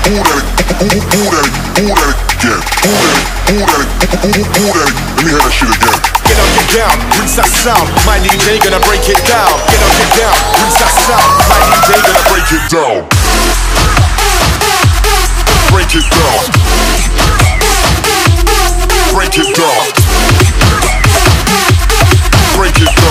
Get up, get down, rinse that sound. My DJ gonna break it down. Get up, get down, rinse that sound. My DJ gonna break it down. Break it down. Break it down. Break it down.